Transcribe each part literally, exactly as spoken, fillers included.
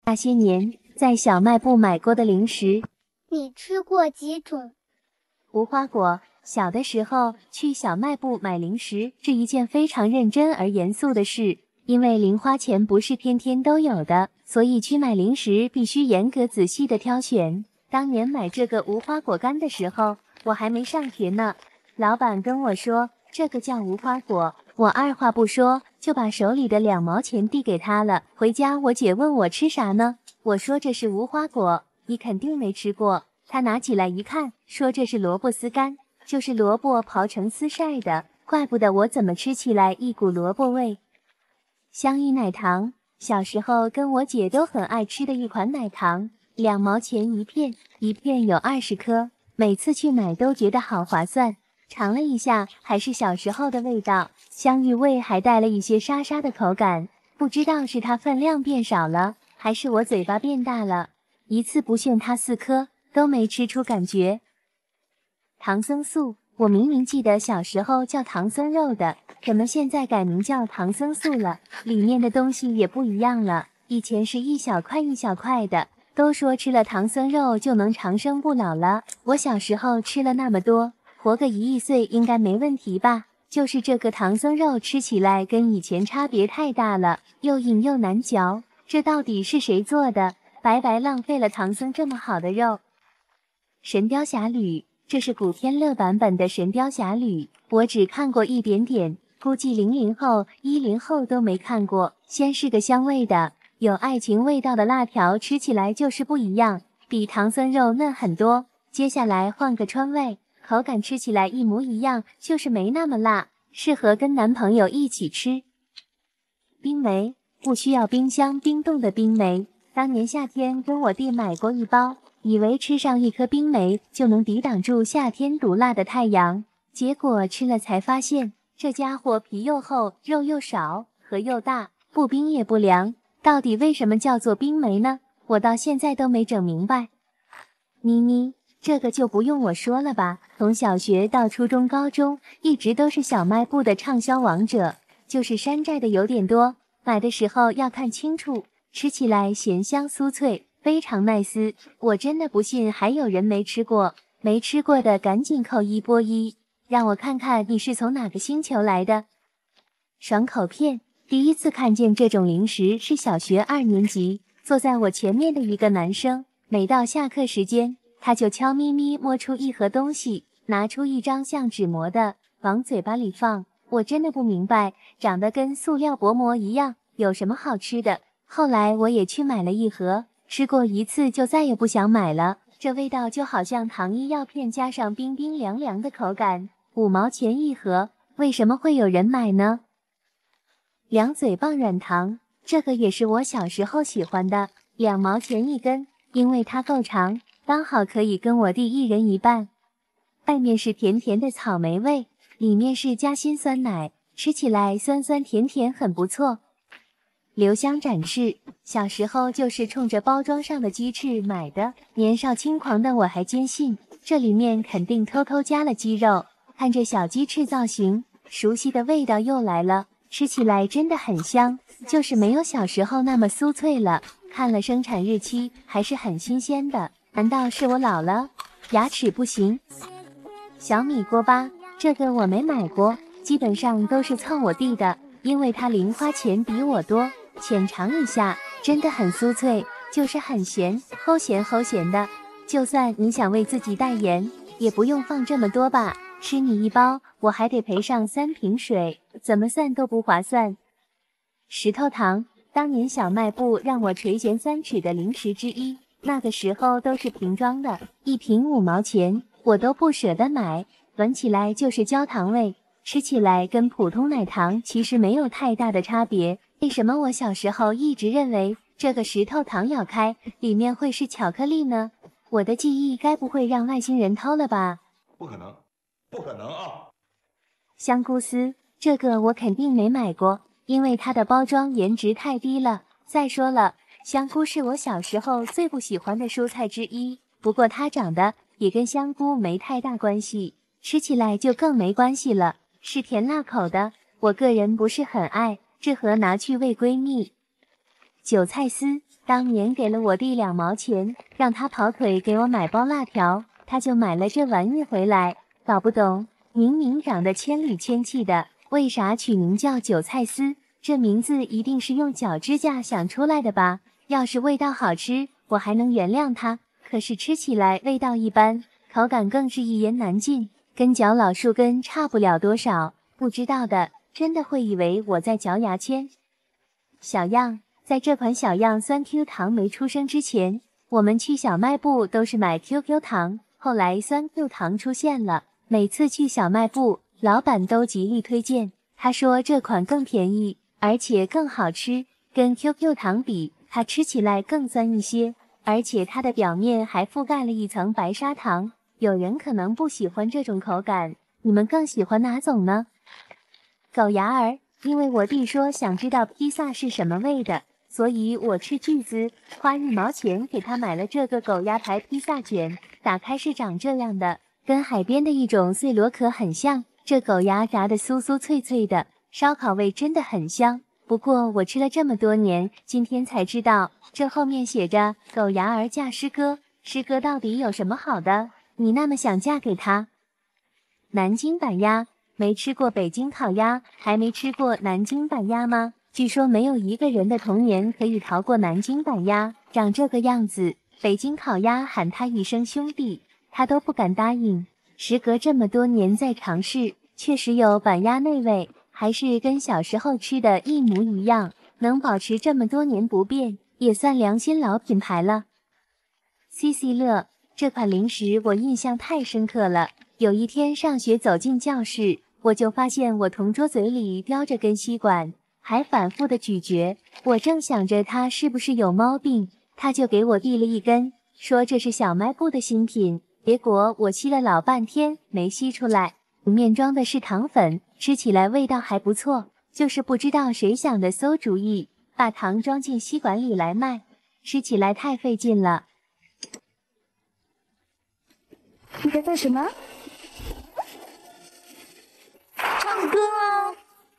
那些年在小卖部买过的零食。 你吃过几种？ 无花果。小的时候去小卖部买零食是一件非常认真而严肃的事，因为零花钱不是天天都有的，所以去买零食必须严格仔细的挑选。当年买这个无花果干的时候，我还没上学呢。老板跟我说这个叫无花果，我二话不说就把手里的两毛钱递给他了。回家我姐问我吃啥呢，我说这是无花果，你肯定没吃过。他拿起来一看，说这是萝卜丝干，就是萝卜刨成丝晒的，怪不得我怎么吃起来一股萝卜味。香芋奶糖，小时候跟我姐都很爱吃的一款奶糖，两毛钱一片，一片有二十颗，每次去买都觉得好划算。尝了一下，还是小时候的味道，香芋味还带了一些沙沙的口感，不知道是它分量变少了，还是我嘴巴变大了，一次不炫它四颗都没吃出感觉。唐僧素，我明明记得小时候叫唐僧肉的，怎么现在改名叫唐僧素了？里面的东西也不一样了，以前是一小块一小块的，都说吃了唐僧肉就能长生不老了。我小时候吃了那么多，活个一亿岁应该没问题吧？就是这个唐僧肉吃起来跟以前差别太大了，又硬又难嚼，这到底是谁做的？白白浪费了唐僧这么好的肉。神雕侠侣，这是古天乐版本的神雕侠侣，我只看过一点点，估计零零后、一零后都没看过。先是个香味的，有爱情味道的辣条，吃起来就是不一样，比唐僧肉嫩很多。接下来换个川味，口感吃起来一模一样，就是没那么辣，适合跟男朋友一起吃。冰梅，不需要冰箱冰冻的冰梅，当年夏天跟我弟买过一包，以为吃上一颗冰梅就能抵挡住夏天毒辣的太阳，结果吃了才发现，这家伙皮又厚，肉又少，核又大，不冰也不凉。到底为什么叫做冰梅呢？我到现在都没整明白。咪咪，这个就不用我说了吧，从小学到初中、高中，一直都是小卖部的畅销王者，就是山寨的有点多，买的时候要看清楚，吃起来咸香酥脆，非常耐撕。我真的不信还有人没吃过，没吃过的赶紧扣一波一，让我看看你是从哪个星球来的。爽口片，第一次看见这种零食是小学二年级，坐在我前面的一个男生，每到下课时间，他就悄咪咪摸出一盒东西，拿出一张像纸膜的，往嘴巴里放。我真的不明白，长得跟塑料薄膜一样，有什么好吃的？后来我也去买了一盒，吃过一次就再也不想买了，这味道就好像糖衣药片加上冰冰凉凉的口感，五毛钱一盒，为什么会有人买呢？两嘴棒软糖，这个也是我小时候喜欢的，两毛钱一根，因为它够长，刚好可以跟我弟一人一半。外面是甜甜的草莓味，里面是夹心酸奶，吃起来酸酸甜甜，很不错。留香展翅，小时候就是冲着包装上的鸡翅买的，年少轻狂的我还坚信这里面肯定偷偷加了鸡肉。看这小鸡翅造型，熟悉的味道又来了，吃起来真的很香，就是没有小时候那么酥脆了。看了生产日期，还是很新鲜的，难道是我老了，牙齿不行？小米锅巴，这个我没买过，基本上都是蹭我弟的，因为他零花钱比我多。浅尝一下，真的很酥脆，就是很咸，齁咸齁咸的。就算你想为自己代言，也不用放这么多吧，吃你一包，我还得赔上三瓶水，怎么算都不划算。石头糖，当年小卖部让我垂涎三尺的零食之一，那个时候都是瓶装的，一瓶五毛钱，我都不舍得买，闻起来就是焦糖味，吃起来跟普通奶糖其实没有太大的差别。为什么我小时候一直认为这个石头糖咬开里面会是巧克力呢？我的记忆该不会让外星人偷了吧？ 不可能，不可能啊！ 香菇丝，这个我肯定没买过，因为它的包装颜值太低了。再说了，香菇是我小时候最不喜欢的蔬菜之一，不过它长得也跟香菇没太大关系，吃起来就更没关系了，是甜辣口的，我个人不是很爱，这盒拿去喂闺蜜。韭菜丝， 当年给了我弟两毛钱，让他跑腿给我买包辣条，他就买了这玩意回来。搞不懂，明明长得千里千气的，为啥取名叫韭菜丝？这名字一定是用脚指甲想出来的吧？要是味道好吃，我还能原谅它。可是吃起来味道一般，口感更是一言难尽，跟嚼老树根差不了多少。不知道的真的会以为我在嚼牙签。小样，在这款小样酸 Q 糖没出生之前，我们去小卖部都是买 Q Q 糖，后来酸 Q 糖出现了，每次去小卖部，老板都极力推荐，他说这款更便宜，而且更好吃，跟 Q Q 糖比，它吃起来更酸一些，而且它的表面还覆盖了一层白砂糖。有人可能不喜欢这种口感，你们更喜欢哪种呢？狗牙儿，因为我弟说想知道披萨是什么味的，所以我斥巨资花一毛钱给他买了这个狗牙牌披萨卷，打开是长这样的，跟海边的一种碎螺壳很像，这狗牙炸的酥酥脆脆的，烧烤味真的很香。不过我吃了这么多年，今天才知道这后面写着狗牙儿嫁师哥，师哥到底有什么好的？你那么想嫁给他？南京板鸭，没吃过北京烤鸭，还没吃过南京板鸭吗？据说没有一个人的童年可以逃过南京板鸭，长这个样子，北京烤鸭喊他一声兄弟，他都不敢答应。时隔这么多年再尝试，确实有板鸭那味，还是跟小时候吃的一模一样，能保持这么多年不变，也算良心老品牌了。C C 乐，这款零食我印象太深刻了。有一天上学走进教室，我就发现我同桌嘴里叼着根吸管，还反复的咀嚼。我正想着他是不是有毛病，他就给我递了一根，说这是小卖部的新品。结果我吸了老半天没吸出来，里面装的是糖粉，吃起来味道还不错，就是不知道谁想的馊主意，把糖装进吸管里来卖，吃起来太费劲了。 你在干什么？唱歌啊！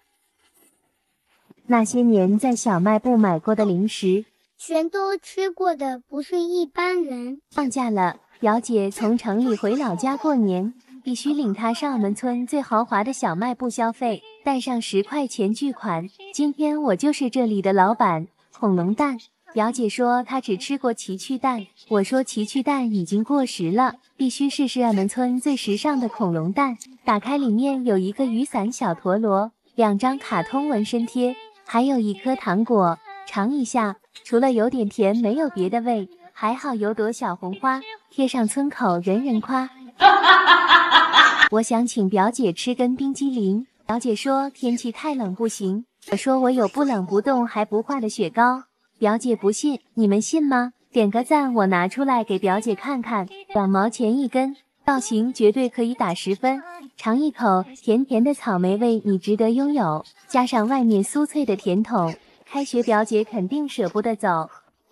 那些年在小卖部买过的零食， 全都吃过的不是一般人。 放假了，表姐从城里回老家过年，必须领她上我们村最豪华的小卖部消费，带上十块钱巨款。今天我就是这里的老板。恐龙蛋，表姐说她只吃过奇趣蛋，我说奇趣蛋已经过时了，必须试试我们村最时尚的恐龙蛋。打开里面有一个雨伞小陀螺，两张卡通纹身贴，还有一颗糖果，尝一下，除了有点甜没有别的味，还好有朵小红花，贴上村口人人夸。我想请表姐吃根冰激凌，表姐说天气太冷不行，我说我有不冷不冻还不化的雪糕，表姐不信，你们信吗？点个赞，我拿出来给表姐看看，两毛钱一根，造型绝对可以打十分。尝一口甜甜的草莓味，你值得拥有，加上外面酥脆的甜筒，开学表姐肯定舍不得走。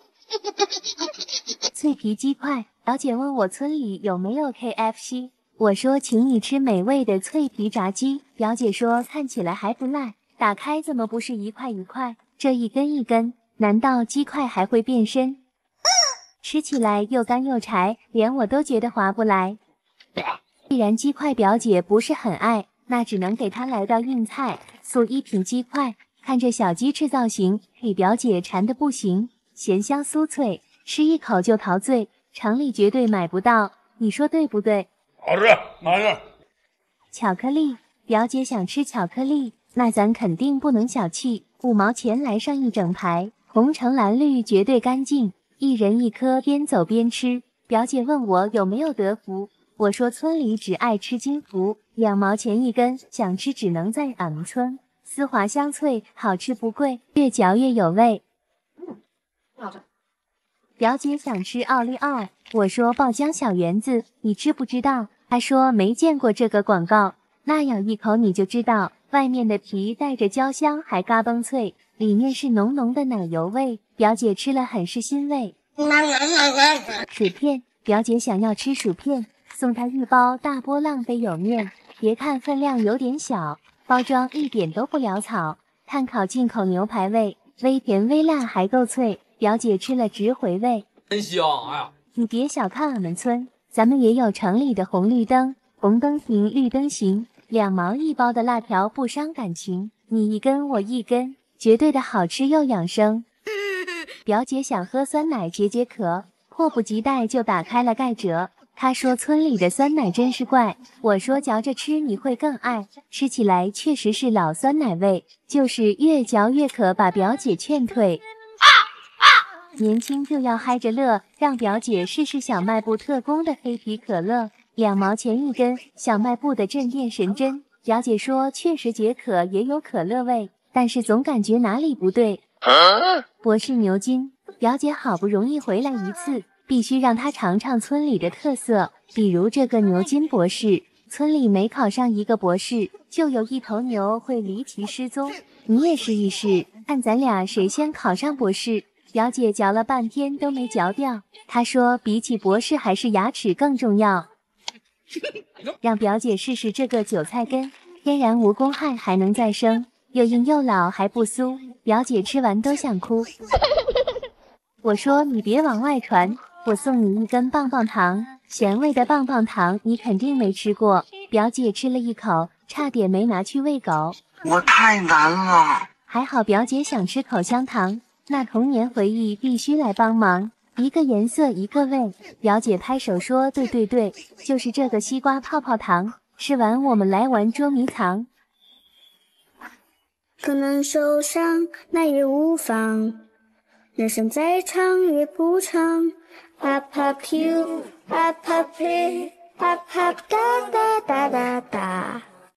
脆皮鸡块，表姐问我村里有没有 K F C， 我说请你吃美味的脆皮炸鸡，表姐说看起来还不赖，打开怎么不是一块一块，这一根一根，难道鸡块还会变身？吃起来又干又柴，连我都觉得划不来。既然鸡块表姐不是很爱，那只能给她来道硬菜，素一品鸡块。看这小鸡翅造型，给表姐馋得不行，咸香酥脆，吃一口就陶醉，城里绝对买不到，你说对不对？ 好吃，好吃。 巧克力，表姐想吃巧克力，那咱肯定不能小气，五毛钱来上一整排，红橙蓝绿绝对干净，一人一颗，边走边吃。表姐问我有没有德芙，我说村里只爱吃金福，两毛钱一根，想吃只能在俺们村。丝滑香脆，好吃不贵，越嚼越有味。表姐想吃奥利奥，我说爆浆小圆子，你知不知道？她说没见过这个广告，那咬一口你就知道，外面的皮带着焦香，还嘎嘣脆，里面是浓浓的奶油味。表姐吃了很是欣慰。薯片，表姐想要吃薯片，送她一包大波浪杯莜面，别看分量有点小，包装一点都不潦草，碳烤进口牛排味，微甜微辣还够脆， 表姐吃了直回味。 真香！哎呀， 你别小看俺们村，咱们也有城里的红绿灯，红灯行，绿灯行，两毛一包的辣条不伤感情，你一根我一根，绝对的好吃又养生。表姐想喝酸奶解解渴，迫不及待就打开了盖折。她说村里的酸奶真是怪，我说嚼着吃你会更爱，吃起来确实是老酸奶味，就是越嚼越渴，把表姐劝退。年轻就要嗨着乐，让表姐试试小卖部特供的黑皮可乐，两毛钱一根，小卖部的镇店神针。表姐说确实解渴，也有可乐味，但是总感觉哪里不对。博士牛津，表姐好不容易回来一次，必须让她尝尝村里的特色，比如这个牛津博士。村里每考上一个博士，就有一头牛会离奇失踪。你也试一试，看咱俩谁先考上博士。表姐嚼了半天都没嚼掉，她说比起博士还是牙齿更重要。让表姐试试这个韭菜根，天然无公害，还能再生，又硬又老还不酥，表姐吃完都想哭。我说你别往外传，我送你一根棒棒糖，咸味的棒棒糖你肯定没吃过。表姐吃了一口，差点没拿去喂狗。 我太难了。 还好表姐想吃口香糖，那童年回忆必须来帮忙。一个颜色一个味，表姐拍手说对对对，就是这个西瓜泡泡糖。吃完我们来玩捉迷藏。 可能受伤，那也无妨。人生再长也不长。啪啪 Q， 啪啪 P， 啪啪哒哒哒哒哒。